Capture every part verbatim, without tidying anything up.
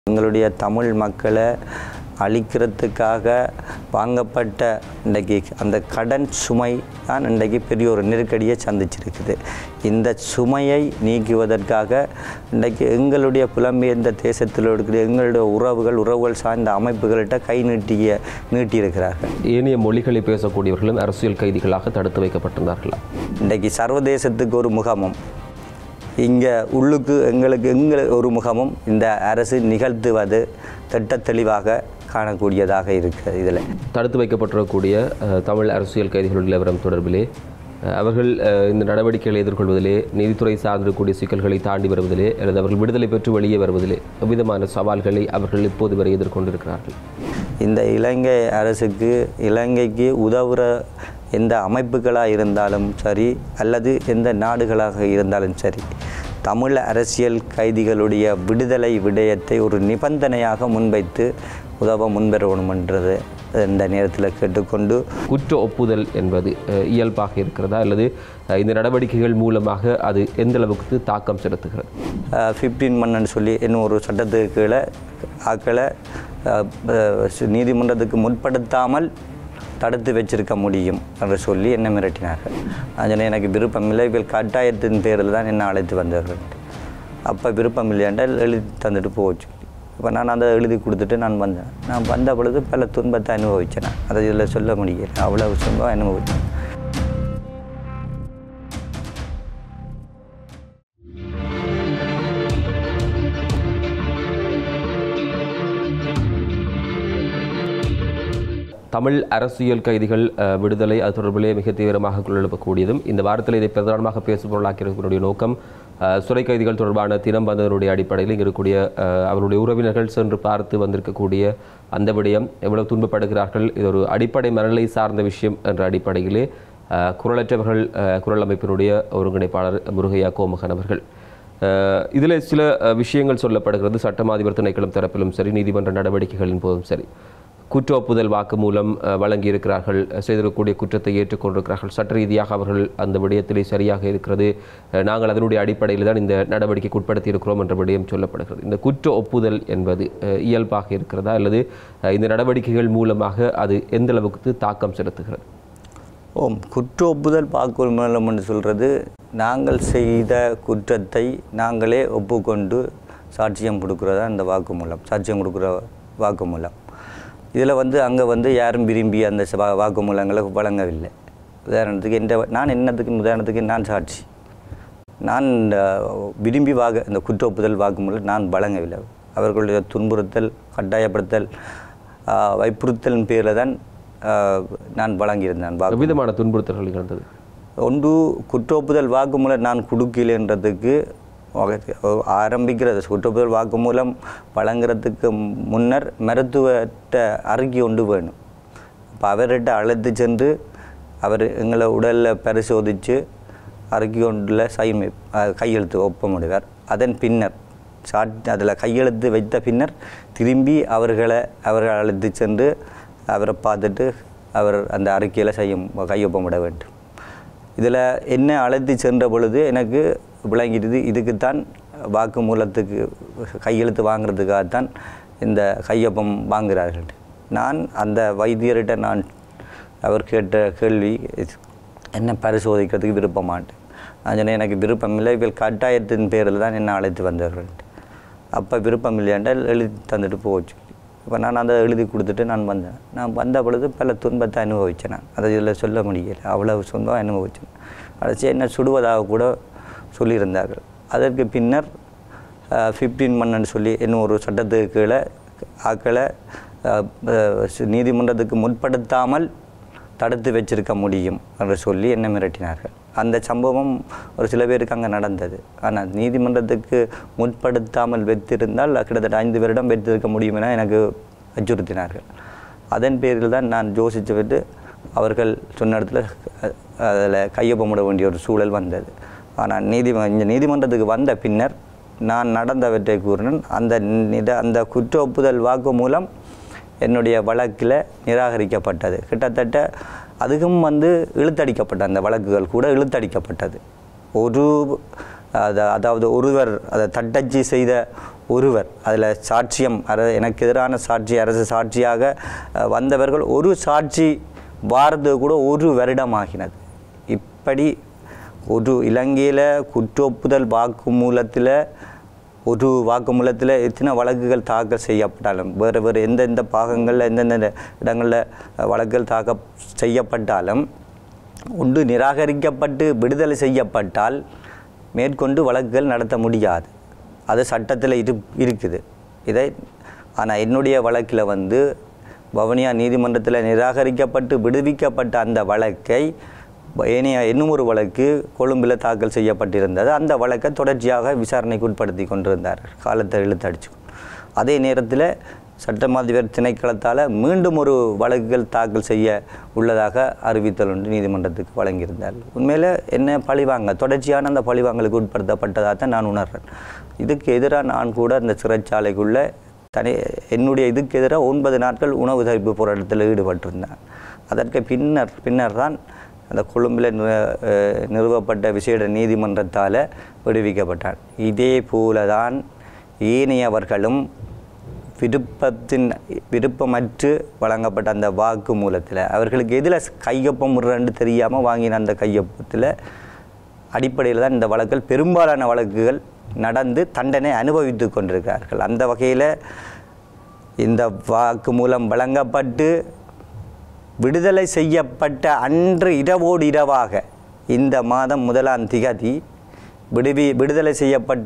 எங்களுடைய தமிழ் மக்களை அழிக்கிறதுக்காக வாங்கப்பட்ட இன்றைக்கு அந்த கடன் சுமை தான் இன்றைக்கு பெரிய ஒரு நெருக்கடியை சந்திச்சிருக்குது. இந்த சுமையை நீக்குவதற்காக இன்றைக்கு எங்களுடைய புலம்பெயர்ந்த தேசத்தில் இருக்கிற எங்களுடைய உறவுகள் உறவுகள் சார்ந்த அமைப்புகள்கிட்ட கை நீட்டிய நீட்டியிருக்கிறார்கள். ஏனைய மொழிகளை பேசக்கூடியவர்களும் அரசியல் கைதிகளாக தடுத்து வைக்கப்பட்டிருந்தார்களா? இன்றைக்கு சர்வதேசத்துக்கு ஒரு முகமும் இங்கே உள்ளுக்கு எங்களுக்கு எங்கள் ஒரு முகமும் இந்த அரசு நிகழ்த்துவது திட்ட தெளிவாக காணக்கூடியதாக இருக்குது. இதில் தடுத்து வைக்கப்பட்டிருக்கக்கூடிய தமிழ் அரசியல் கைதிகள் நிலவரம் தொடர்பிலே அவர்கள் இந்த நடவடிக்கைகளை எதிர்கொள்வதிலே நீதித்துறை சார்ந்திருக்கக்கூடிய சிக்கல்களை தாண்டி வருவதிலே அல்லது அவர்கள் விடுதலை பெற்று வெளியே வருவதிலே எவ்விதமான சவால்களை அவர்கள் இப்போது வரை எதிர்கொண்டிருக்கிறார்கள். இந்த இலங்கை அரசுக்கு இலங்கைக்கு உதவுற எந்த அமைப்புகளாக இருந்தாலும் சரி அல்லது எந்த நாடுகளாக இருந்தாலும் சரி தமிழ் அரசியல் கைதிகளுடைய விடுதலை விடயத்தை ஒரு நிபந்தனையாக முன்வைத்து உதவ முன்வரணும் என்றது இந்த நேரத்தில் கேட்டுக்கொண்டு, குற்ற ஒப்புதல் என்பது இயல்பாக இருக்கிறதா அல்லது இந்த நடவடிக்கைகள் மூலமாக அது எந்த அளவுக்கு தாக்கம் செலுத்துகிறது? ஃபிஃப்டீன் மன்னன்னு சொல்லி இன்னும் ஒரு சட்டத்துக்கு கீழே ஆக்களை நீதிமன்றத்துக்கு முற்படுத்தாமல் தடுத்து வச்சிருக்க முடியும் என்று சொல்லி என்ன மிரட்டினார்கள். அதனால் எனக்கு விருப்பமில்லை, இவர்கள் கட்டாயத்தின் பேரில் தான் என்ன அழைத்து வந்தவர்கள். அப்போ விருப்பமில்லை என்றால் எழுதி தந்துட்டு போச்சு. இப்போ நான் அதை எழுதி கொடுத்துட்டு நான் வந்தேன். நான் வந்த பொழுது பல துன்பத்தை அனுபவித்தேன். நான் அதை இதில் சொல்ல முடியல, அவ்வளோ துன்பம் அனுபவித்தேன். தமிழ் அரசியல் கைதிகள் விடுதலை அது தொடர்பிலே மிக தீவிரமாக கொள்ளெழுப்பக்கூடியதும் இந்த வாரத்தில் இதை பிரதானமாக பேசுபொருளாக்கிறதுடைய நோக்கம் சிறை கைதிகள் தொடர்பான தினம் வந்ததனுடைய அடிப்படையில் இங்கே இருக்கக்கூடிய அவருடைய உறவினர்கள் சென்று பார்த்து வந்திருக்கக்கூடிய அந்த விடயம் எவ்வளவு துன்பப்படுகிறார்கள், இது ஒரு அடிப்படை மனநிலை சார்ந்த விஷயம் என்ற அடிப்படையிலே குரலற்றவர்கள் குரல் அமைப்பினுடைய ஒருங்கிணைப்பாளர் முருகையா கோமகன் அவர்கள் இதில் சில விஷயங்கள் சொல்லப்படுகிறது. சட்டமாதிபர் திணைக்களம் தரப்பிலும் சரி நீதிமன்ற நடவடிக்கைகளின் போதும் சரி குற்ற ஒப்புதல் வாக்கு மூலம் வழங்கியிருக்கிறார்கள், செய்திருக்கக்கூடிய குற்றத்தை ஏற்றுக்கொண்டிருக்கிறார்கள், சட்ட ரீதியாக அவர்கள் அந்த விடயத்திலே சரியாக இருக்கிறது, நாங்கள் அதனுடைய அடிப்படையில் தான் இந்த நடவடிக்கைக்கு உட்படுத்தி இருக்கிறோம் என்ற விடயம் சொல்லப்படுகிறது. இந்த குற்ற ஒப்புதல் என்பது இயல்பாக இருக்கிறதா அல்லது இந்த நடவடிக்கைகள் மூலமாக அது எந்த அளவுக்கு தாக்கம் செலுத்துகிறது? ஓம் குற்ற ஒப்புதல் வாக்குமூலம் என்று சொல்கிறது, நாங்கள் செய்த குற்றத்தை நாங்களே ஒப்புக்கொண்டு சாட்சியம் கொடுக்குறதா இந்த வாக்குமூலம், சாட்சியம் கொடுக்குற வாக்குமூலம். இதில் வந்து அங்கே வந்து யாரும் விரும்பி அந்த வா வாக்குமூலங்களை வழங்கவில்லை. உதாரணத்துக்கு எந்த நான் என்னத்துக்கு உதாரணத்துக்கு நான் சாட்சி, நான் விரும்பி வாக இந்த குற்ற ஒப்புதல் வாக்குமூலம் நான் வழங்கவில்லை. அவர்களுடைய துன்புறுத்தல் கட்டாயப்படுத்தல் வைப்புறுத்தலின் பேரில் தான் நான் வழங்கியிருந்தேன். விதமான துன்புறுத்தல்கள் இருந்தது. ஒன்று குற்ற ஒப்புதல் வாக்குமூலம் நான் கொடுக்கலன்றதுக்கு ஆரம்பிக்கிறது. குற்றப்புதல் வாக்குமூலம் வழங்குறதுக்கு முன்னர் மருத்துவர்கிட்ட அறிக்கை ஒன்று வேணும். அப்போ அவர்கிட்ட அழைத்து சென்று அவர் எங்களை உடலில் பரிசோதித்து அறிக்கை ஒன்றில் சைன் கையெழுத்து ஒப்ப முடிவார். அதன் பின்னர் சாட் அதில் கையெழுத்து வைத்த பின்னர் திரும்பி அவர்களை அவர்கள் அழைத்து சென்று அவரை பார்த்துட்டு அவர் அந்த அறிக்கையில் செய்யும் கையொப்பமிட வேண்டும். இதில் என்ன அழைத்து சென்ற பொழுது எனக்கு விளங்கிடுது, இதுக்குத்தான் வாக்குமூலத்துக்கு கையெழுத்து வாங்கிறதுக்காகத்தான் இந்த கையொப்பம் வாங்குகிறார்கள். நான் அந்த வைத்தியர்கிட்ட நான் அவர் கேட்ட கேள்வி என்ன பரிசோதிக்கிறதுக்கு விருப்பமாட்டேன். நான் சொன்னேன் எனக்கு விருப்பமில்லை, இவர்கள் கட்டாயத்தின் பேரில் தான் என்ன அழைத்து வந்தவர்கள். அப்போ விருப்பமில்லை என்றால் எழுதி தந்துட்டு போச்சு. இப்போ நான் அதை எழுதி கொடுத்துட்டு நான் வந்தேன். நான் வந்த பொழுது பல துன்பத்தை அனுபவித்தேன். நான் அதை இதில் சொல்ல முடியலை, அவ்வளவு சொந்தம் அனுபவித்தேன். அடைச்சி என்ன சுடுவதாக கூட சொல்லியிருந்தார்கள். அதற்கு பின்னர் ஃபிஃப்டீன் மன்னன்னு சொல்லி இன்னும் ஒரு சட்டத்துக்கு கீழே ஆக்களை நீதிமன்றத்துக்கு முற்படுத்தாமல் தடுத்து வச்சிருக்க முடியும் என்று சொல்லி என்ன மிரட்டினார்கள். அந்த சம்பவம் ஒரு சில பேருக்கு அங்கே நடந்தது. ஆனால் நீதிமன்றத்துக்கு முற்படுத்தாமல் வைத்திருந்தால் கிட்டத்தட்ட ஐந்து வருடம் வைத்திருக்க முடியும் என எனக்கு அச்சுறுத்தினார்கள். அதன் பேரில் தான் நான் யோசித்து விட்டு அவர்கள் சொன்ன இடத்துல அதில் கையொப்பமிட வேண்டிய ஒரு சூழல் வந்தது. ஆனால் நீதி இந்த நீதிமன்றத்துக்கு வந்த பின்னர் நான் நடந்தவற்றை கூறினேன். அந்த நித அந்த குற்ற ஒப்புதல் வாக்கு மூலம் என்னுடைய வழக்கில் நிராகரிக்கப்பட்டது. கிட்டத்தட்ட அதுவும் வந்து இழுத்தடிக்கப்பட்ட அந்த வழக்குகள் கூட இழுத்தடிக்கப்பட்டது. ஒரு அதாவது ஒருவர் அதை தட்டச்சு செய்த ஒருவர் அதில் சாட்சியம் அர எனக்கு எதிரான சாட்சி அரசு சாட்சியாக வந்தவர்கள் ஒரு சாட்சி வாரது கூட ஒரு வருடமாகினது. இப்படி ஒரு இலங்கையில் குற்றொப்புதல் வாக்குமூலத்தில் ஒரு வாக்குமூலத்தில் எத்தனை வழக்குகள் தாக்கல் செய்யப்பட்டாலும் வேறு வேறு எந்தெந்த பாகங்களில் எந்தெந்த இடங்களில் வழக்குகள் தாக்கல் செய்யப்பட்டாலும் ஒன்று நிராகரிக்கப்பட்டு விடுதலை செய்யப்பட்டால் மேற்கொண்டு வழக்குகள் நடத்த முடியாது. அது சட்டத்தில் இரு இருக்குது இதை. ஆனால் என்னுடைய வழக்கில் வந்து வவுனியா நீதிமன்றத்தில் நிராகரிக்கப்பட்டு விடுவிக்கப்பட்ட அந்த வழக்கை ஏனைய இன்னும் ஒரு வழக்கு கொழும்பில் தாக்கல் செய்யப்பட்டிருந்தது. அந்த வழக்கை தொடர்ச்சியாக விசாரணைக்கு உட்படுத்தி கொண்டிருந்தார்கள் காலத்தை இழுத்தடிச்சு. அதே நேரத்தில் சட்டமாதிபர் திணைக்களத்தால் மீண்டும் ஒரு வழக்குகள் தாக்கல் செய்ய உள்ளதாக அறிவித்தல் ஒன்று நீதிமன்றத்துக்கு வழங்கியிருந்தார்கள். உண்மையில் என்ன பழிவாங்க தொடர்ச்சியான அந்த பழிவாங்கலுக்கு உட்படுத்தப்பட்டதாக தான் நான் உணர்றேன். இதுக்கு எதிராக நான் கூட அந்த சிறைச்சாலைக்குள்ளே தனி என்னுடைய இதுக்கு எதிராக ஒன்பது நாட்கள் உணவு தவிர்ப்பு போராட்டத்தில் ஈடுபட்டிருந்தேன். அதற்கு பின்னர் பின்னர் தான் அந்த கொழும்பில் நிறுவப்பட்ட விசேட நீதிமன்றத்தால் விடுவிக்கப்பட்டான். இதே போல தான் ஏனையவர்களும் விருப்பத்தின் விருப்பமற்று வழங்கப்பட்ட அந்த வாக்கு மூலத்தில் அவர்களுக்கு எதில் கையொப்பம் முறைன்னு தெரியாமல் வாங்கின அந்த கையொப்பத்தில் அடிப்படையில் தான் இந்த வழக்குகள் பெரும்பாலான வழக்குகள் நடந்து தண்டனை அனுபவித்து கொண்டிருக்கிறார்கள். அந்த வகையில் இந்த வாக்கு மூலம் வழங்கப்பட்டு விடுதலை செய்யப்பட்ட அன்று இரவோடு இரவாக இந்த மாதம் முதலாம் திகதி விடுவி விடுதலை செய்யப்பட்ட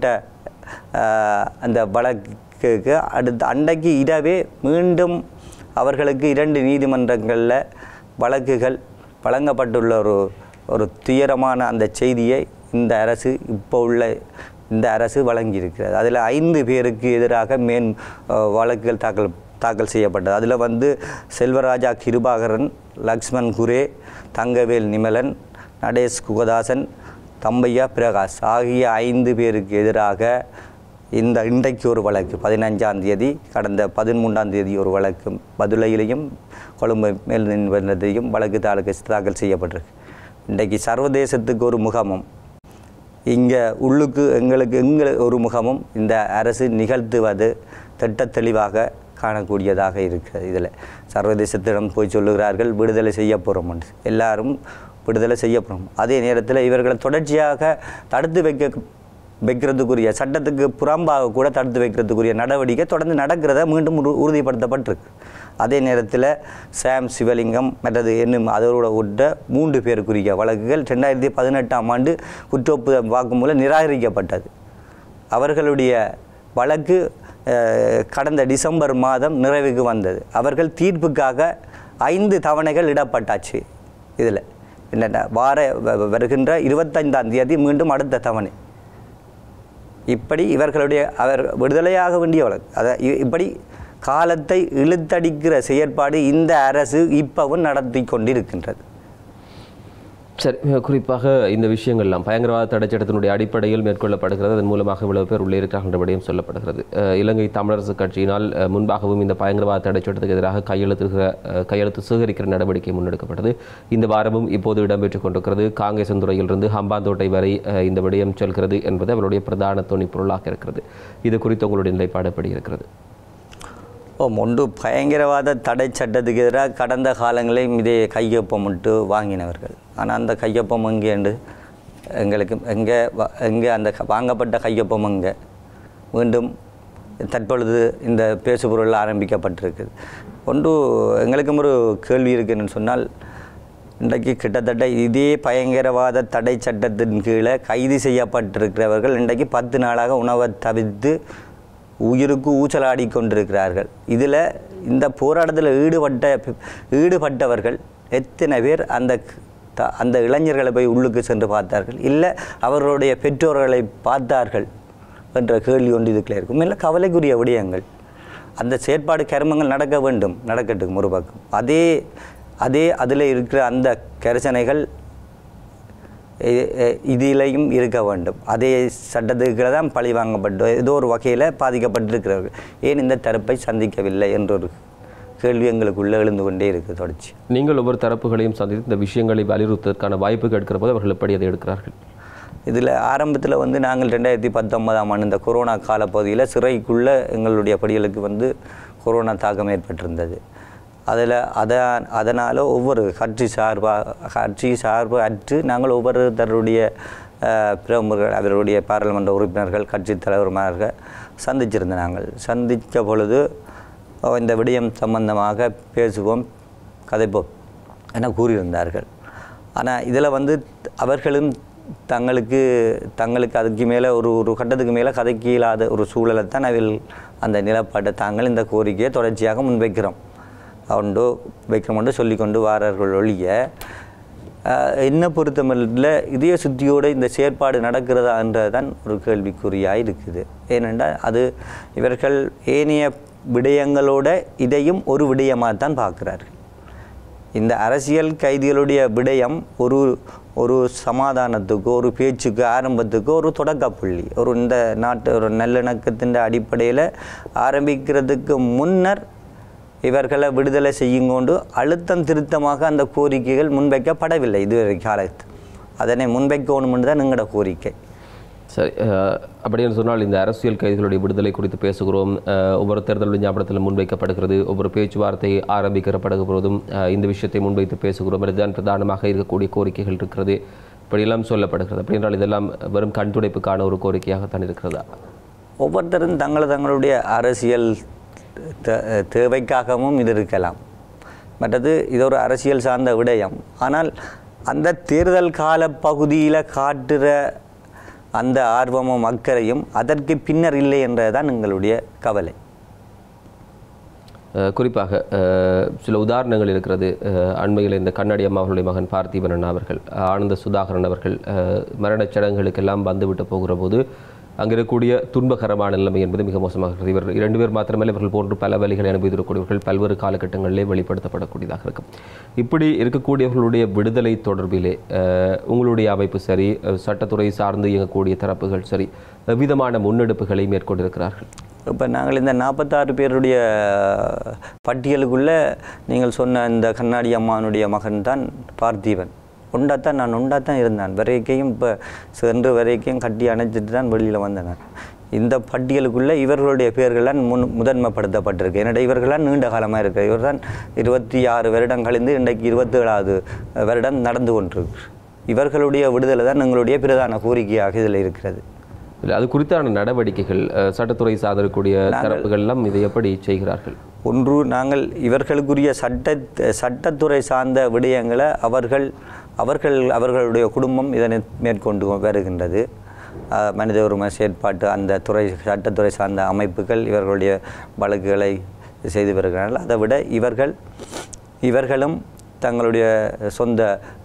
அந்த வழக்குக்கு அடுத்த அன்றைக்கு இரவே மீண்டும் அவர்களுக்கு இரண்டு நீதிமன்றங்களில் வழக்குகள் வழங்கப்பட்டுள்ள ஒரு ஒரு துயரமான அந்த செய்தியை இந்த அரசு இப்போ உள்ள இந்த அரசு வழங்கியிருக்கிறது. அதில் ஐந்து பேருக்கு எதிராக மேன் வழக்குகள் தாக்கல் தாக்கல் செய்யப்பட்டது. அதில் வந்து செல்வராஜா கிருபாகரன், லக்ஷ்மன் குரே, தங்கவேல் நிமலன், நடேஷ் குகதாசன், தம்பையா பிரகாஷ் ஆகிய ஐந்து பேருக்கு எதிராக இந்த இன்றைக்கு ஒரு வழக்கு பதினஞ்சாம் தேதி கடந்த பதிமூன்றாம் தேதி ஒரு வழக்கு பதுளையிலையும் கொழும்பு மேல் நீதிமன்றத்தையும் வழக்கு தாக்கல் தாக்கல் செய்யப்பட்டிருக்கு. இன்றைக்கு சர்வதேசத்துக்கு ஒரு முகமும் இங்கே உள்ளுக்கு எங்களுக்கு எங்கள் ஒரு முகமும் இந்த அரசு நிகழ்த்துவது திட்ட தெளிவாக காணக்கூடியதாக இருக்கிறது. இதில் சர்வதேசத்திடம் போய் சொல்லுகிறார்கள் விடுதலை செய்ய போகிறோம் என்று. எல்லாரும் விடுதலை செய்ய போகிறோம். அதே நேரத்தில் இவர்களை தொடர்ச்சியாக தடுத்து வைக்க வைக்கிறதுக்குரிய சட்டத்துக்கு புறம்பாக கூட தடுத்து வைக்கிறதுக்குரிய நடவடிக்கை தொடர்ந்து நடக்கிறத மீண்டும் உறுதிப்படுத்தப்பட்டிருக்கு. அதே நேரத்தில் சாம் சிவலிங்கம் மற்றது என்னும் அதோட விட்ட மூன்று பேருக்குரிய வழக்குகள் ரெண்டாயிரத்தி பதினெட்டாம் ஆண்டு குற்றொப்புதல் வாக்குமூலம் நிராகரிக்கப்பட்டது. அவர்களுடைய வழக்கு கடந்த டிசம்பர் மாதம் நிறைவுக்கு வந்தது. அவர்கள் தீர்ப்புக்காக ஐந்து தவணைகள் இடப்பட்டாச்சு. இதில் என்னென்ன வார வருகின்ற இருபத்தைந்தாம் தேதி மீண்டும் அடுத்த தவணை. இப்படி இவர்களுடைய அவர் விடுதலையாக வேண்டிய வழக்கு அதை இப்படி காலத்தை இழுத்தடிக்கிற செயற்பாடு இந்த அரசு இப்பவும் நடத்தி கொண்டிருக்கின்றது. சரி, குறிப்பாக இந்த விஷயங்கள்லாம் பயங்கரவாத தடைச்சட்டத்தினுடைய அடிப்படையில் மேற்கொள்ளப்படுகிறது. அதன் மூலமாக இவ்வளவு பேர் உள்ளே இருக்கிறார்கள் என்றபடியும் சொல்லப்படுகிறது. இலங்கை தமிழரசு கட்சியினால் முன்பாகவும் இந்த பயங்கரவாத தடைச்சட்டத்துக்கு எதிராக கையெழுத்துகிற கையெழுத்து சேகரிக்கிற நடவடிக்கை முன்னெடுக்கப்பட்டது. இந்த வாரமும் இப்போது இடம்பெற்றுக் கொண்டிருக்கிறது. காங்கேசந்துறையிலிருந்து ஹம்பாந்தோட்டை வரை இந்த விடயம் செல்கிறது என்பது அவருடைய பிரதான துணை பொருளாக இருக்கிறது. இது குறித்து உங்களுடைய நிலைப்பாடு எப்படி இருக்கிறது? ஓ ஒன்று பயங்கரவாத தடை சட்டத்துக்கு எதிராக கடந்த காலங்களையும் இதே கையொப்பமிட்டு வாங்கினவர்கள். ஆனால் அந்த கையொப்பம் எங்கே என்று எங்களுக்கு எங்கே எங்கே அந்த வாங்கப்பட்ட கையொப்பம் எங்கே மீண்டும் தற்பொழுது இந்த பேசுபொருள் ஆரம்பிக்கப்பட்டிருக்குது. ஒன்று எங்களுக்கும் ஒரு கேள்வி இருக்குன்னு சொன்னால், இன்றைக்கு கிட்டத்தட்ட இதே பயங்கரவாத தடை சட்டத்தின் கீழே கைது செய்யப்பட்டிருக்கிறவர்கள் இன்றைக்கு பத்து நாளாக உணவை தவிர்த்து உயிருக்கு ஊச்சலாடி கொண்டிருக்கிறார்கள். இதில் இந்த போராட்டத்தில் ஈடுபட்ட ஈடுபட்டவர்கள் எத்தனை பேர் அந்த அந்த இளைஞர்களை போய் உள்ளுக்கு சென்று பார்த்தார்கள், இல்லை அவர்களுடைய பெற்றோர்களை பார்த்தார்கள் என்ற கேள்வி ஒன்று இதுக்குள்ளே இருக்கும். இல்லை கவலைக்குரிய விடயங்கள். அந்த செயற்பாடு கருமங்கள் நடக்க வேண்டும், நடக்கட்டும் ஒரு பக்கம். அதே அதே அதில் இருக்கிற அந்த கரிசனைகள் இதிலையும் இருக்க வேண்டும். அதே சட்டத்துக்கு தான் பழி வாங்கப்பட்டு ஏதோ ஒரு வகையில் பாதிக்கப்பட்டிருக்கிறவர்கள் ஏன் இந்த தரப்பை சந்திக்கவில்லை என்றொரு கேள்வி எங்களுக்குள்ளே எழுந்து கொண்டே இருக்குது தொடர்ச்சி. நீங்கள் ஒவ்வொரு தரப்புகளையும் சந்தித்து இந்த விஷயங்களை வலியுறுத்துவதற்கான வாய்ப்பு கேட்கிற போது அவர்கள் எப்படி அதை எடுக்கிறார்கள்? இதில் ஆரம்பத்தில் வந்து நாங்கள் ரெண்டாயிரத்தி பத்தொன்பதாம் ஆண்டு இந்த கொரோனா காலப்பகுதியில் சிறைக்குள்ளே எங்களுடைய படிகளுக்கு வந்து கொரோனா தாக்கம் ஏற்பட்டிருந்தது. அதில் அதை அதனால் ஒவ்வொரு கட்சி சார்பாக கட்சி சார்பு அற்று நாங்கள் ஒவ்வொருத்தருடைய பிரமுகர்கள் அவருடைய பாராளுமன்ற உறுப்பினர்கள் கட்சி தலைவர்மார்கள் சந்திச்சிருந்த நாங்கள் சந்தித்த பொழுது இந்த விடயம் சம்பந்தமாக பேசுவோம் கதைப்போம் என கூறியிருந்தார்கள். ஆனால் இதில் வந்து அவர்களும் தங்களுக்கு தங்களுக்கு அதுக்கு மேலே ஒரு ஒரு கட்டத்துக்கு மேலே கதைக்கு இல்லாத ஒரு சூழலை தான் அவர்கள் அந்த நிலப்பாட்டை தாங்கள் இந்த கோரிக்கையை தொடர்ச்சியாக முன்வைக்கிறோம் உண்டோ வைக்கிறோம் சொல்லிக்கொண்டு வாரர்கள் ஒழிய என்ன பொறுத்தமல்ல இதய சுத்தியோடு இந்த செயற்பாடு நடக்கிறதா என்றதான் ஒரு கேள்விக்குறியாக இருக்குது. ஏனென்றால் அது இவர்கள் ஏனைய விடயங்களோட இதையும் ஒரு விடயமாக தான் பார்க்குறார்கள். இந்த அரசியல் கைதிகளுடைய விடயம் ஒரு ஒரு சமாதானத்துக்கு ஒரு பேச்சுக்கு ஆரம்பத்துக்கு ஒரு தொடக்க புள்ளி ஒரு இந்த நாட்டு ஒரு நல்லிணக்கத்தின் அடிப்படையில் ஆரம்பிக்கிறதுக்கு முன்னர் இவர்களை விடுதலை செய்யும் கொண்டு அழுத்தம் திருத்தமாக அந்த கோரிக்கைகள் முன்வைக்கப்படவில்லை இதுவரை காலத்து. அதனை முன்வைக்கணும் தான் எங்களோட கோரிக்கை. சரி, அப்படின்னு சொன்னால் இந்த அரசியல் கைதிகளுடைய விடுதலை குறித்து பேசுகிறோம். ஒவ்வொரு தேர்தல் விஞ்ஞாபனத்தில் முன்வைக்கப்படுகிறது, ஒவ்வொரு பேச்சுவார்த்தை ஆரம்பிக்கப்படுகிறதும் இந்த விஷயத்தை முன்வைத்து பேசுகிறோம். இதுதான் பிரதானமாக இருக்கக்கூடிய கோரிக்கைகள் இருக்கிறது, இப்படியெல்லாம் சொல்லப்படுகிறது. அப்படி என்றால் இதெல்லாம் வெறும் கண்துடைப்புக்கான ஒரு கோரிக்கையாகத்தான் இருக்கிறதா? ஒவ்வொருத்தரும் தங்களை தங்களுடைய அரசியல் தேவைக்காகவும் இது இருக்கலாம். மற்றது இது ஒரு அரசியல் சார்ந்த விடயம். ஆனால் அந்த தேர்தல் கால பகுதியில் காட்டுற அந்த ஆர்வமும் அக்கறையும் அதற்கு பின்னர் இல்லை என்றதான் எங்களுடைய கவலை. குறிப்பாக சில உதாரணங்கள் இருக்கிறது. அண்மையில் இந்த கண்ணாடி அம்மா அவர்களுடைய மகன் பார்த்திபன் அவர்கள், ஆனந்த சுதாகரன் அவர்கள் மரணச் சடங்குகளுக்கெல்லாம் வந்துவிட்டு போகிற போது அங்கே இருக்கக்கூடிய துன்பகரமான நிலைமை என்பது மிக மோசமாக இருக்கிறது. இவர்கள் இரண்டு பேர் மாத்திரமல்ல, இவர்கள் போன்று பல வழிகளை அனுபவித்திருக்கக்கூடியவர்கள் பல்வேறு காலகட்டங்களிலே வெளிப்படுத்தப்படக்கூடியதாக இருக்கும். இப்படி இருக்கக்கூடியவர்களுடைய விடுதலை தொடர்பிலே உங்களுடைய அமைப்பு சரி, சட்டத்துறை சார்ந்து இயங்கக்கூடிய தரப்புகள் சரி, விதமான முன்னெடுப்புகளை மேற்கொண்டிருக்கிறார்கள். இப்போ நாங்கள் இந்த நாற்பத்தாறு பேருடைய பட்டியலுக்குள்ளே நீங்கள் சொன்ன இந்த கண்ணாடி அம்மானுடைய மகன் தான் பார்த்திபன். உண்டாத்தான் நான் உண்டாத்தான் இருந்தான் வரைக்கையும் இப்போ சென்று வரைக்கும் கட்டி அணைச்சிட்டு தான் வெளியில் வந்தேன். இந்த பட்டியலுக்குள்ளே இவர்களுடைய பெயர்கள்லாம் முன் முதன்மைப்படுத்தப்பட்டிருக்கு. என்னோட இவர்களாம் நீண்ட காலமாக இருக்குது. இவர் தான் இருபத்தி ஆறு வருடம் கழிந்து இன்றைக்கு இருபத்தி ஏழாவது வருடம் நடந்து கொண்டிருக்கு. இவர்களுடைய விடுதலை தான் எங்களுடைய பிரதான கோரிக்கையாக இதில் இருக்கிறது. இல்லை, அது குறித்தான நடவடிக்கைகள் சட்டத்துறை சார்ந்திருக்கக்கூடிய தரப்புகள்லாம் இதை எப்படி செய்கிறார்கள்? ஒன்று, நாங்கள் இவர்களுக்குரிய சட்ட சட்டத்துறை சார்ந்த விடயங்களை அவர்கள் அவர்கள் அவர்களுடைய குடும்பம் இதனை மேற்கொண்டு வருகின்றது. மனித உரிமை செயற்பாட்டு அந்த துறை சட்டத்துறை சார்ந்த அமைப்புகள் இவர்களுடைய வழக்குகளை செய்து வருகிறார்கள். அதை விட இவர்கள் இவர்களும் தங்களுடைய சொந்த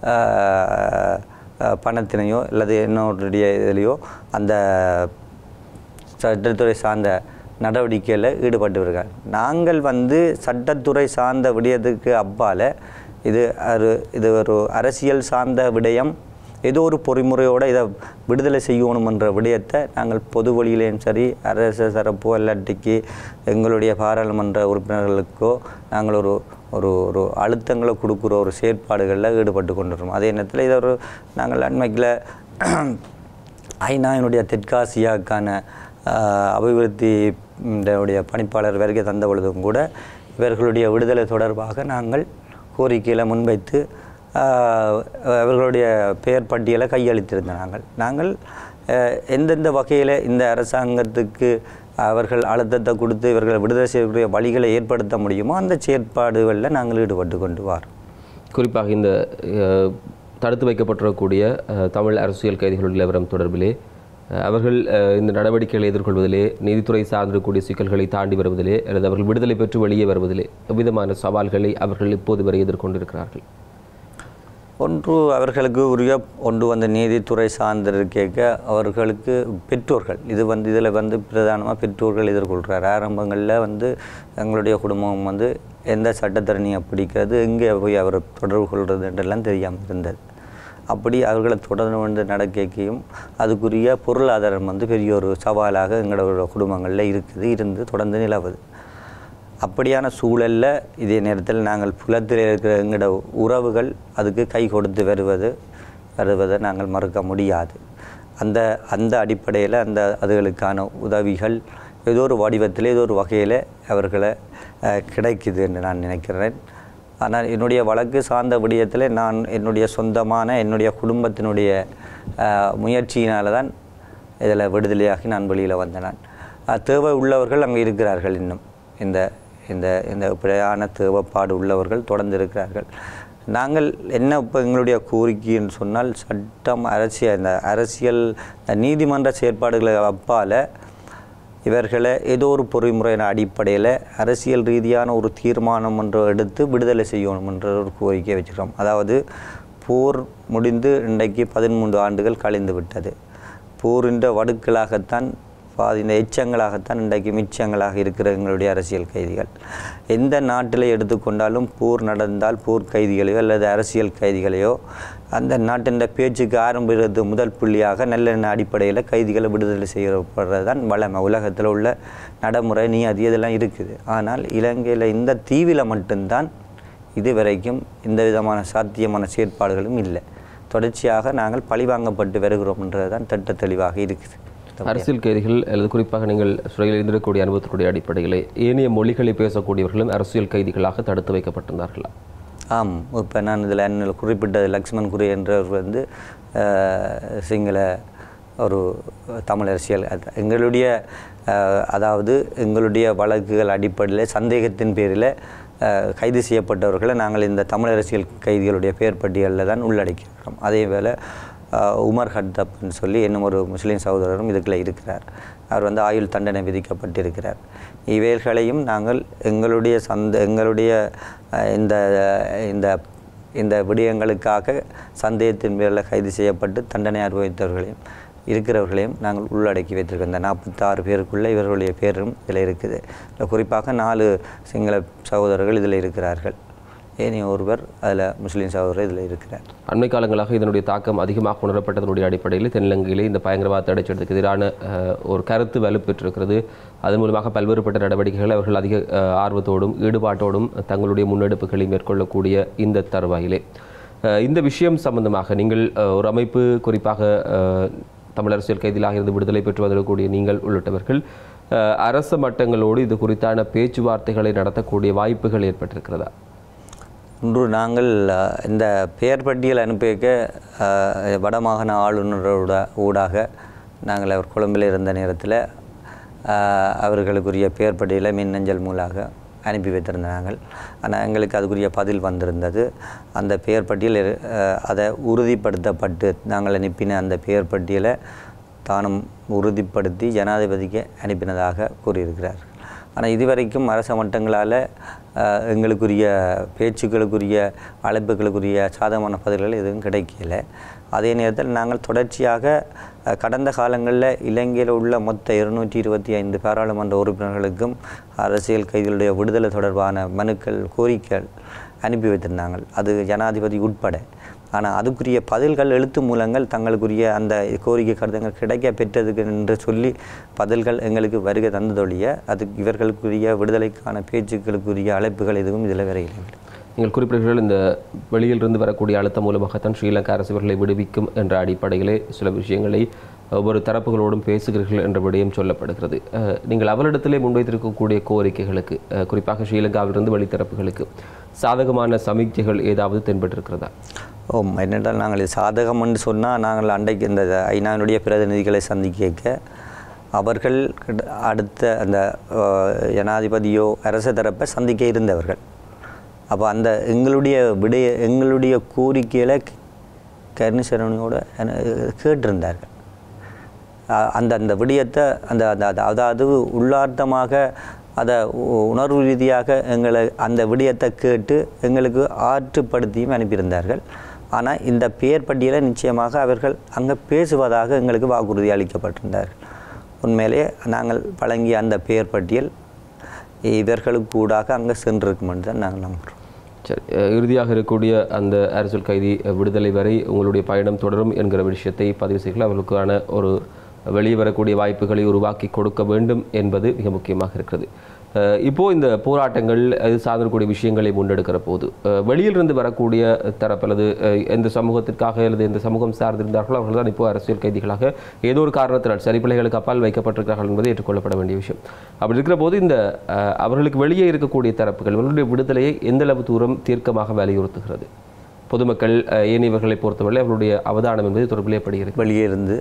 பணத்தினையோ அல்லது என்னுடைய இதிலையோ அந்த சட்டத்துறை சார்ந்த நடவடிக்கையில் ஈடுபட்டு வருகிறார். நாங்கள் வந்து சட்டத்துறை சார்ந்த விடயத்துக்கு அப்பால் இது ஒரு இது ஒரு அரசியல் சார்ந்த விடயம், ஏதோ ஒரு பொறிமுறையோடு இதை விடுதலை செய்யணும் என்ற விடயத்தை நாங்கள் பொது வழியிலேயும் சரி அரசு தரப்போ இல்லாட்டிக்கு எங்களுடைய பாராளுமன்ற உறுப்பினர்களுக்கோ நாங்கள் ஒரு ஒரு ஒரு அழுத்தங்களை கொடுக்குற ஒரு செயற்பாடுகளில் ஈடுபட்டு கொண்டிருக்கோம். அதே நேரத்தில் இதை ஒரு நாங்கள் அண்மைக்கில் ஐநாவினுடைய தெற்காசியாவுக்கான அபிவிருத்தி பணிப்பாளர் வருகை தந்த பொழுதும் கூட இவர்களுடைய விடுதலை தொடர்பாக நாங்கள் கோரிக்கையில் முன்வைத்து அவர்களுடைய பெயர் பட்டியலை கையளித்திருந்த நாங்கள் நாங்கள் எந்தெந்த வகையில் இந்த அரசாங்கத்துக்கு அவர்கள் அழுத்தத்தை கொடுத்து இவர்கள் விடுதலை செய்யக்கூடிய வழிகளை ஏற்படுத்த முடியுமோ அந்த செயற்பாடுகளில் நாங்கள் ஈடுபட்டு கொண்டு வரோம். குறிப்பாக இந்த தடுத்து வைக்கப்பட்டிருக்கக்கூடிய தமிழ் அரசியல் கைதிகள் நிலவரம் தொடர்பிலே அவர்கள் இந்த நடவடிக்கைகளை எதிர்கொள்வதிலே, நீதித்துறை சார்ந்திருக்கக்கூடிய சிக்கல்களை தாண்டி வருவதிலே அல்லது அவர்கள் விடுதலை பெற்று வெளியே வருவதிலே எவ்விதமான சவால்களை அவர்கள் இப்போது வரை எதிர்கொண்டிருக்கிறார்கள்? ஒன்று, அவர்களுக்கு உரிய ஒன்று வந்து நீதித்துறை சார்ந்திருக்க அவர்களுக்கு பெற்றோர்கள் இது வந்து இதில் வந்து பிரதானமாக பெற்றோர்கள் எதிர்கொள்கிறார். ஆரம்பங்களில் வந்து எங்களுடைய குடும்பம் வந்து எந்த சட்டத்தரணியை பிடிக்கிறது, எங்கே போய் அவர் தொடர்பு கொள்வது என்றெல்லாம் தெரியாமல் இருந்தது. அப்படி அவர்களை தொடர்ந்து வந்து நடக்கையும் அதுக்குரிய பொருளாதாரம் வந்து பெரிய ஒரு சவாலாக எங்களோட குடும்பங்களில் இருக்குது இருந்து தொடர்ந்து நிலவுது. அப்படியான சூழலில் இதே நேரத்தில் நாங்கள் புலத்தில் இருக்கிற எங்களோட உறவுகள் அதுக்கு கை கொடுத்து வருவது வருவதை நாங்கள் மறுக்க முடியாது. அந்த அந்த அடிப்படையில் அந்த அதுகளுக்கான உதவிகள் ஏதோ ஒரு வடிவத்தில் ஏதோ ஒரு வகையில் அவர்களை கிடைக்குது என்று நான் நினைக்கிறேன். ஆனால் என்னுடைய வழக்கு சார்ந்த விடயத்தில் நான் என்னுடைய சொந்தமான என்னுடைய குடும்பத்தினுடைய முயற்சியினால் தான் இதில் விடுதலையாகி நான் வெளியில் வந்தேன். நான் தேவை உள்ளவர்கள் அங்கே இருக்கிறார்கள். இன்னும் இந்த இந்த இந்த பிரயாண தேவைப்பாடு உள்ளவர்கள் தொடர்ந்து இருக்கிறார்கள். நாங்கள் என்ன இப்போ எங்களுடைய கோரிக்கைன்னு சொன்னால், சட்டம் அரசியல் இந்த அரசியல் நீதிமன்ற செயற்பாடுகளை அப்பால் இவர்களை ஏதோ ஒரு பொறிமுறையின் அடிப்படையில் அரசியல் ரீதியான ஒரு தீர்மானம் ஒன்று எடுத்து விடுதலை செய்யணும் என்ற ஒரு கோரிக்கையை வச்சுக்கிறோம். அதாவது போர் முடிந்து இன்றைக்கு பதிமூன்று ஆண்டுகள் கழிந்து விட்டது. போரின்ற வடுக்களாகத்தான் பாதி இந்த எச்சங்களாகத்தான் இன்றைக்கு மிச்சங்களாக இருக்கிற எங்களுடைய அரசியல் கைதிகள். எந்த நாட்டில் எடுத்துக்கொண்டாலும் போர் நடந்தால் போர் கைதிகளையோ அல்லது அரசியல் கைதிகளையோ அந்த நாட்டின் பேச்சுக்கு ஆரம்பிக்கிறது முதல் புள்ளியாக நல்லெண்ண அடிப்படையில் கைதிகளை விடுதலை செய்யப்படுறது தான் வளமை. உலகத்தில் உள்ள நடைமுறை நீ அது இதெல்லாம் இருக்குது. ஆனால் இலங்கையில் இந்த தீவில் மட்டும்தான் இதுவரைக்கும் இந்த விதமான சாத்தியமான செயற்பாடுகளும் இல்லை. தொடர்ச்சியாக நாங்கள் பழிவாங்கப்பட்டு வருகிறோம் என்றது தான் திட்ட தெளிவாக இருக்குது. அரசியல் கைதிகள் அல்லது குறிப்பாக நீங்கள் சிறையில் இருந்திருக்கக்கூடிய அனுபவத்தினுடைய அடிப்படையில் ஏனைய மொழிகளை பேசக்கூடியவர்களும் அரசியல் கைதிகளாக தடுத்து வைக்கப்பட்டிருந்தார்களா? ஆம். இப்போ நான் இதில் என்ன குறிப்பிட்ட லக்ஷ்மன் குரு என்றவர் வந்து சிங்கள ஒரு தமிழ் அரசியல் எங்களுடைய அதாவது எங்களுடைய வழக்குகள் அடிப்படையில் சந்தேகத்தின் பேரில் கைது செய்யப்பட்டவர்களை நாங்கள் இந்த தமிழ் அரசியல் கைதிகளுடைய பெயர் பட்டியலில் தான் உள்ளடக்கியிருக்கிறோம். அதே வேளை உமர் ஹத்தப்னு சொல்லி இன்னும் ஒரு முஸ்லீம் சகோதரரும் இதுக்குள்ளே இருக்கிறார். அவர் வந்து ஆயுள் தண்டனை விதிக்கப்பட்டிருக்கிறார். இவைகளையும் நாங்கள் எங்களுடைய சந்த எங்களுடைய இந்த இந்த இந்த விடயங்களுக்காக சந்தேகத்தின் பேரில் கைது செய்யப்பட்டு தண்டனை அனுபவித்தவர்களையும் இருக்கிறவர்களையும் நாங்கள் உள்ளடக்கி வைத்திருக்கோம். இந்த நாற்பத்தாறு பேருக்குள்ளே இவர்களுடைய பேரும் இதில் இருக்குது. குறிப்பாக நாலு சிங்கள சகோதரர்கள் இதில் இருக்கிறார்கள். ஏனைய ஒருவர் அதில் முஸ்லீம் சகோதரர் இதில் இருக்கிறார். அண்மை காலங்களாக இதனுடைய தாக்கம் அதிகமாக உணரப்பட்டதனுடைய அடிப்படையில் தென்னிலங்கையிலே இந்த பயங்கரவாத தடைச்சட்டத்துக்கு எதிரான ஒரு கருத்து வலுப்பெற்றிருக்கிறது. அதன் மூலமாக பல்வேறுபட்ட நடவடிக்கைகள் அவர்கள் அதிக ஆர்வத்தோடும் ஈடுபாட்டோடும் தங்களுடைய முன்னெடுப்புகளை மேற்கொள்ளக்கூடிய இந்த தருவாயிலே இந்த விஷயம் சம்பந்தமாக நீங்கள் ஒரு அமைப்பு, குறிப்பாக தமிழ் அரசியல் கைதிகளாக இருந்து விடுதலை பெற்று வந்திருக்கக்கூடிய நீங்கள் உள்ளிட்டவர்கள் அரச மட்டங்களோடு இது குறித்தான பேச்சுவார்த்தைகளை நடத்தக்கூடிய வாய்ப்புகள் ஏற்பட்டிருக்கிறதா? ஒன்று, நாங்கள் இந்த பெயர் பட்டியல் அனுப்பிக்க வடமாகாண ஆளுநரோட ஊடாக நாங்கள் அவர் கொழும்பில் இருந்த நேரத்தில் அவர்களுக்குரிய பெயர் பட்டியலை மின்னஞ்சல் மூலமாக அனுப்பி வைத்திருந்த நாங்கள். ஆனால் எங்களுக்கு அதுக்குரிய பதில் வந்திருந்தது. அந்த பெயர் பட்டியல் அதை உறுதிப்படுத்தப்பட்டு நாங்கள் அனுப்பின அந்த பெயர் பட்டியலை தானும் உறுதிப்படுத்தி ஜனாதிபதிக்கு அனுப்பினதாக கூறியிருக்கிறார். ஆனால் இதுவரைக்கும் அரச மட்டங்களால் எங்களுக்குரிய பேச்சுக்களுக்குரிய அழைப்புகளுக்குரிய சாதகமான பதில்கள் எதுவும் கிடைக்கல. அதே நேரத்தில் நாங்கள் தொடர்ச்சியாக கடந்த காலங்களில் இலங்கையில் உள்ள மொத்த இருநூற்றி இருபத்தி ஐந்து பாராளுமன்ற உறுப்பினர்களுக்கும் அரசியல் கைதிகளுடைய விடுதலை தொடர்பான மனுக்கள், கோரிக்கைகள் அனுப்பி வைத்திருந்தாங்க, அது ஜனாதிபதி உட்பட. ஆனால் அதுக்குரிய பதில்கள், எழுத்து மூலங்கள் தங்களுக்குரிய அந்த கோரிக்கை கருத்துங்கள் கிடைக்க பெற்றதுக்கு என்று சொல்லி பதில்கள் எங்களுக்கு வருகை தந்ததொழிய அதுக்கு இவர்களுக்குரிய விடுதலைக்கான பேச்சுக்களுக்குரிய அழைப்புகள் எதுவும் இதில் வரையில்லை. நீங்கள் குறிப்பிட்டீர்கள் இந்த வெளியிலிருந்து வரக்கூடிய அழுத்தம் மூலமாகத்தான் ஸ்ரீலங்கா அரசு இவர்களை விடுவிக்கும் என்ற அடிப்படையிலே சில விஷயங்களை ஒவ்வொரு தரப்புகளோடும் பேசுகிறீர்கள் என்ற விடயம் சொல்லப்படுகிறது. நீங்கள் அவரிடத்திலே முன்வைத்திருக்கக்கூடிய கோரிக்கைகளுக்கு, குறிப்பாக ஸ்ரீலங்காவிலிருந்து வெளித்தரப்புகளுக்கு சாதகமான சமீட்சைகள் ஏதாவது தென்பட்டிருக்கிறதா? ஓ, என்னென்றால் நாங்கள் சாதகம் என்று சொன்னால், நாங்கள் அன்றைக்கு இந்த ஐநாவினுடைய பிரதிநிதிகளை சந்திக்க அவர்கள் அடுத்த அந்த ஜனாதிபதியோ அரசு தரப்பை சந்திக்க இருந்தவர்கள். அப்போ அந்த எங்களுடைய விடைய எங்களுடைய கோரிக்கையில் கருணாசரணியோட கேட்டிருந்தார்கள். அந்த அந்த விடயத்தை அந்த அந்த அதாவது உள்ளார்த்தமாக அதை உணர்வு ரீதியாக எங்களை அந்த விடயத்தை கேட்டு எங்களுக்கு ஆற்றுப்படுத்தியும் அனுப்பியிருந்தார்கள். ஆனால் இந்த பெயர் பட்டியலை நிச்சயமாக அவர்கள் அங்கே பேசுவதாக எங்களுக்கு வாக்குறுதி அளிக்கப்பட்டிருந்தார்கள். உண்மையிலே நாங்கள் வழங்கிய அந்த பெயர் பட்டியல் இவர்களுக்கு கூடாக அங்கே சென்றிருக்கும் என்று தான் நாங்கள் நம்புகிறோம். சரி, இறுதியாக இருக்கக்கூடிய அந்த அரசியல் கைதி விடுதலை வரை உங்களுடைய பயணம் தொடரும் என்கிற விஷயத்தை பதிவு செய்யலாம். அவர்களுக்கான ஒரு வெளியே வரக்கூடிய வாய்ப்புகளை உருவாக்கி கொடுக்க வேண்டும் என்பது மிக முக்கியமாக இருக்கிறது. இப்போது இந்த போராட்டங்கள் இது சார்ந்தக்கூடிய விஷயங்களை முன்னெடுக்கிற போது வெளியிலிருந்து வரக்கூடிய தரப்பு அல்லது எந்த சமூகத்திற்காக அல்லது எந்த சமூகம் சார்ந்திருந்தார்களோ அவர்கள் தான் இப்போ அரசியல் கைதிகளாக ஏதோ ஒரு காரணத்தினால் சரிப்பிள்ளைகளுக்கு அப்பால் வைக்கப்பட்டிருக்கிறார்கள் என்பது ஏற்றுக்கொள்ளப்பட வேண்டிய விஷயம். அப்படி இருக்கிற போது இந்த அவர்களுக்கு வெளியே இருக்கக்கூடிய தரப்புகள் அவர்களுடைய விடுதலையை எந்த அளவு தூரம் தீர்க்கமாக வலியுறுத்துகிறது? பொதுமக்கள் ஏனையவர்களை பொறுத்தவரை அவர்களுடைய அவதானம் என்பது தொடர்பிலே படுகிறது. வெளியே இருந்து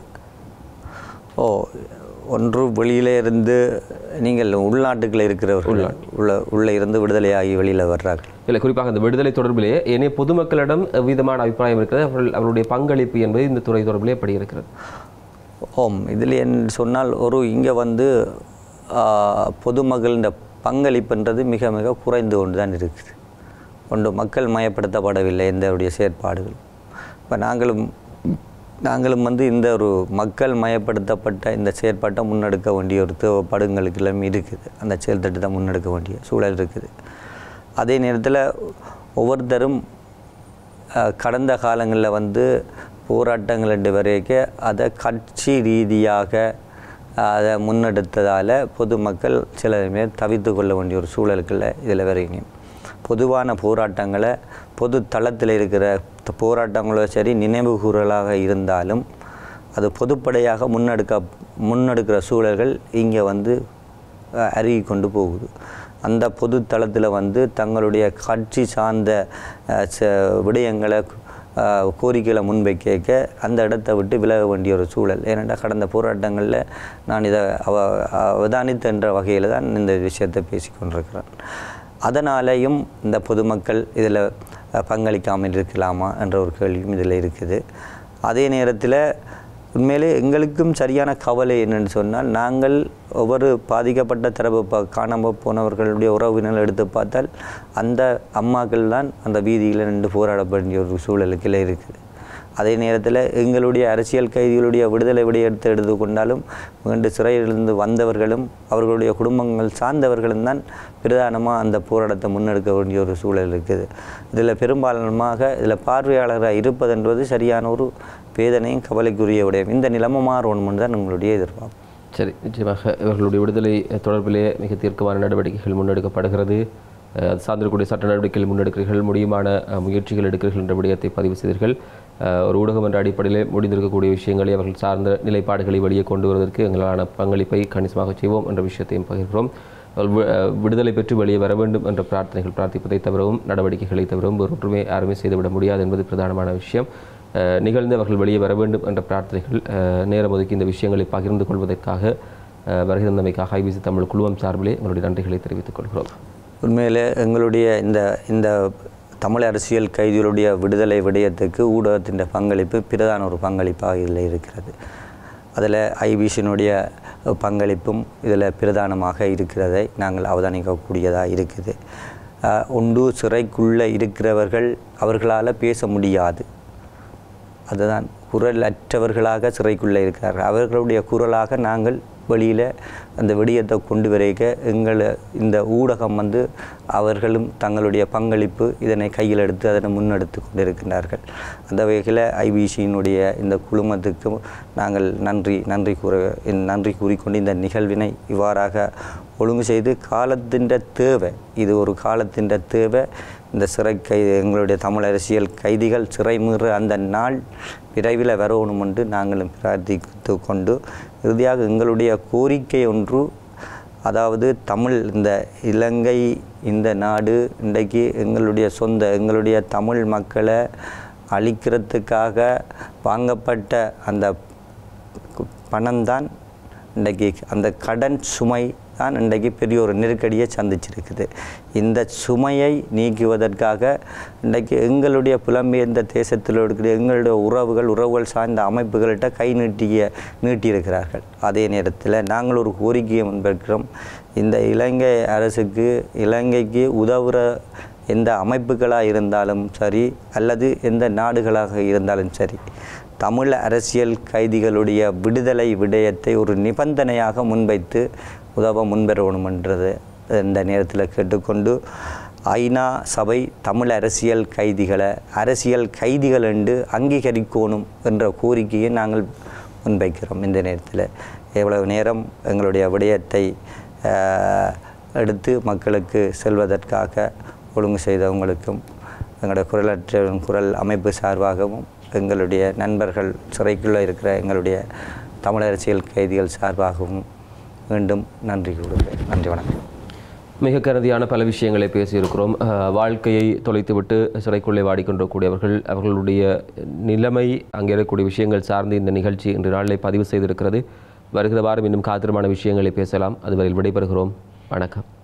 ஓ ஒன்று வெளியிலே இருந்து நீங்கள் உள்நாட்டுகளில் இருக்கிறவர்கள் உள்ள உள்ளே இருந்து விடுதலையாகி வெளியில் வர்றார்கள். இல்லை, குறிப்பாக அந்த விடுதலை தொடர்பிலே ஏனைய பொதுமக்களிடம் விதமான அபிப்பிராயம் இருக்கிறது. அவர்கள் அவருடைய பங்களிப்பு என்பது இந்த துறை தொடர்பிலே எப்படி இருக்கிறது? ஓம் இதில் என் சொன்னால் ஒரு இங்கே வந்து பொதுமக்களின் பங்களிப்புன்றது மிக மிக குறைந்து கொண்டு தான் இருக்குது. ஒன்று மக்கள் மயப்படுத்தப்படவில்லை எந்தவுடைய செயற்பாடுகள். இப்போ நாங்களும் நாங்களும் வந்து இந்த ஒரு மக்கள் மயப்படுத்தப்பட்ட இந்த செயற்பாட்டை முன்னெடுக்க வேண்டிய ஒரு தேவைப்பாடுங்களுக்கு எல்லாமே இருக்குது. அந்த செயல் திட்டத்தை முன்னெடுக்க வேண்டிய சூழல் இருக்குது. அதே நேரத்தில் ஒவ்வொருத்தரும் கடந்த காலங்களில் வந்து போராட்டங்கள் ரெண்டு வரைக்கும் அதை கட்சி ரீதியாக அதை முன்னெடுத்ததால் பொதுமக்கள் சில பேர் தவிர்த்து கொள்ள வேண்டிய ஒரு சூழலுக்குள்ள இதில் வரையும் பொதுவான போராட்டங்களை பொது தளத்தில் இருக்கிற போராட்டங்களோ சரி நினைவு கூறலாக இருந்தாலும் அது பொதுப்படையாக முன்னெடுக்க முன்னெடுக்கிற சூழல்கள் இங்கே வந்து அருகி கொண்டு போகுது. அந்த பொது தளத்தில் வந்து தங்களுடைய கட்சி சார்ந்த விடயங்களை கோரிக்கைகளை முன்வைக்க அந்த இடத்தை விட்டு விலக வேண்டிய ஒரு சூழல். ஏனென்றால் கடந்த போராட்டங்களில் நான் இதை அவ அவதானித்த என்ற வகையில் தான் இந்த விஷயத்தை பேசி கொண்டிருக்கிறேன். அதனாலேயும் இந்த பொதுமக்கள் இதில் பங்களிக்காமல் இருக்கலாமா என்ற ஒரு கேள்வியும் இதில் இருக்குது. அதே நேரத்தில் உண்மையிலே எங்களுக்கும் சரியான கவலை என்னென்னு சொன்னால் நாங்கள் ஒவ்வொரு பாதிக்கப்பட்ட தரப்பு ப காணாமல் போனவர்களுடைய உறவினர்கள் எடுத்து பார்த்தால் அந்த அம்மாக்கள் தான் அந்த வீதியில் நின்று போராட வேண்டிய ஒரு சூழலுக்குள்ளே இருக்குது. அதே நேரத்தில் எங்களுடைய அரசியல் கைதிகளுடைய விடுதலை விடையெடுத்து எடுத்து கொண்டாலும் மீண்டும் சிறையிலிருந்து வந்தவர்களும் அவர்களுடைய குடும்பங்கள் சார்ந்தவர்களும் தான் பிரதானமாக அந்த போராட்டத்தை முன்னெடுக்க வேண்டிய ஒரு சூழல் இருக்குது. இதில் பெரும்பாலானமாக இதில் பார்வையாளராக இருப்பதென்பது சரியான ஒரு வேதனையும் கவலைக்குரிய விடயம். இந்த நிலைமை மாறணும்னு தான் உங்களுடைய எதிர்பார்ப்பு. சரி, நிச்சயமாக இவர்களுடைய விடுதலை தொடர்பிலே மிக தீர்க்கமான நடவடிக்கைகள் முன்னெடுக்கப்படுகிறது. அது சார்ந்திருக்கக்கூடிய சட்ட நடவடிக்கைகள் முன்னெடுக்கிறீர்கள், முடியுமான முயற்சிகள் எடுக்கிறீர்கள் என்ற விடயத்தை பதிவு செய்தீர்கள். ஒரு ஊடகம் என்ற அடிப்படையில் முடிந்திருக்கக்கூடிய விஷயங்களை அவர்கள் சார்ந்த நிலைப்பாடுகளை வெளியே கொண்டு வருவதற்கு எங்களான பங்களிப்பை கணிசமாக செய்வோம் என்ற விஷயத்தையும் பகிர்கிறோம். விடுதலை பெற்று வெளியே வர வேண்டும் என்ற பிரார்த்தனைகள் பிரார்த்திப்பதை தவிரவும் நடவடிக்கைகளை தவிரவும் ஒரு ஒன்றுமே யாருமே செய்துவிட முடியாது என்பது பிரதானமான விஷயம். நிகழ்ந்து அவர்கள் வெளியே வர வேண்டும் என்ற பிரார்த்தனைகள் நேரம் ஒதுக்கி இந்த விஷயங்களை பகிர்ந்து கொள்வதற்காக வருகை தந்தமைக்காக ஐபிசி தமிழ் குழுமம் சார்பிலே எங்களுடைய நன்றிகளை தெரிவித்துக் கொள்கிறோம். உண்மையில் எங்களுடைய இந்த இந்த தமிழ் அரசியல் கைதிகளுடைய விடுதலை விடயத்துக்கு ஊடகத்தின் பங்களிப்பு பிரதான ஒரு பங்களிப்பாக இதில் இருக்கிறது. அதில் ஐபிசியினுடைய பங்களிப்பும் இதில் பிரதானமாக இருக்கிறதை நாங்கள் அவதானிக்கக்கூடியதாக இருக்குது. ஒன்று சிறைக்குள்ளே இருக்கிறவர்கள் அவர்களால் பேச முடியாது, அதுதான் குரல் அற்றவர்களாக சிறைக்குள்ளே இருக்கிறார்கள். அவர்களுடைய குரலாக நாங்கள் வெளியில் அந்த விடயத்தை கொண்டு வரைக்க எங்களை இந்த ஊடகம் வந்து அவர்களும் தங்களுடைய பங்களிப்பு இதனை கையில் எடுத்து அதனை முன்னெடுத்து கொண்டிருக்கிறார்கள். அந்த வகையில் ஐபிசியினுடைய இந்த குழுமத்துக்கு நாங்கள் நன்றி நன்றி கூற நன்றி கூறிக்கொண்டு இந்த நிகழ்வினை இவ்வாறாக ஒழுங்கு செய்து காலத்தின் தேவை, இது ஒரு காலத்தின் தேவை. இந்த சிறை கைது எங்களுடைய தமிழ் அரசியல் கைதிகள் சிறை மீற அந்த நாள் விரைவில் வரணும் என்று நாங்களும் பிரார்த்தித்து கொண்டு இறுதியாக எங்களுடைய கோரிக்கை ஒன்று, அதாவது தமிழ் இந்த இலங்கை இந்த நாடு இன்றைக்கு எங்களுடைய சொந்த எங்களுடைய தமிழ் மக்களை அழிக்கிறதுக்காக வாங்கப்பட்ட அந்த பணம்தான் இன்றைக்கு அந்த கடன் சுமை தான் இன்றைக்கு பெரிய ஒரு நெருக்கடியை சந்திச்சிருக்குது. இந்த சுமையை நீக்குவதற்காக இன்றைக்கு எங்களுடைய புலம்பெயர்ந்த தேசத்தில் இருக்கிற எங்களுடைய உறவுகள் உறவுகள் சார்ந்த அமைப்புகள்கிட்ட கை நீட்டிய நீட்டியிருக்கிறார்கள். அதே நேரத்தில் நாங்கள் ஒரு கோரிக்கையை முன்வைக்கிறோம். இந்த இலங்கை அரசுக்கு இலங்கைக்கு உதவுற எந்த அமைப்புகளாக இருந்தாலும் சரி அல்லது எந்த நாடுகளாக இருந்தாலும் சரி, தமிழ் அரசியல் கைதிகளுடைய விடுதலை விடயத்தை ஒரு நிபந்தனையாக முன்வைத்து உதவ முன்வரணும் என்றது இந்த நேரத்தில் கேட்டுக்கொண்டு, ஐநா சபை தமிழ் அரசியல் கைதிகளை அரசியல் கைதிகள் என்று அங்கீகரிக்கணும் என்ற கோரிக்கையை நாங்கள் முன்வைக்கிறோம். இந்த நேரத்தில் எவ்வளவு நேரம் எங்களுடைய விடயத்தை எடுத்து மக்களுக்கு செல்வதற்காக ஒழுங்கு செய்தவங்களுக்கும் எங்களுடைய குரலற்ற குரல் அமைப்பு சார்பாகவும் எங்களுடைய நண்பர்கள் சிறைக்குள்ளே இருக்கிற எங்களுடைய தமிழ் அரசியல் கைதிகள் சார்பாகவும் மீண்டும் நன்றி கொடுப்பேன். நன்றி, வணக்கம். மிக கருதியான பல விஷயங்களை பேசியிருக்கிறோம். வாழ்க்கையை தொலைத்துவிட்டு சிறைக்குள்ளே வாடிக்கொண்டிருக்கக்கூடியவர்கள், அவர்களுடைய நிலைமை, அங்கே இருக்கக்கூடிய விஷயங்கள் சார்ந்து இந்த நிகழ்ச்சி இன்று நாளில் பதிவு செய்திருக்கிறது. வருகிற வாரம் இன்னும் காத்திரமான விஷயங்களை பேசலாம். அதுவரையில் விடைபெறுகிறோம். வணக்கம்.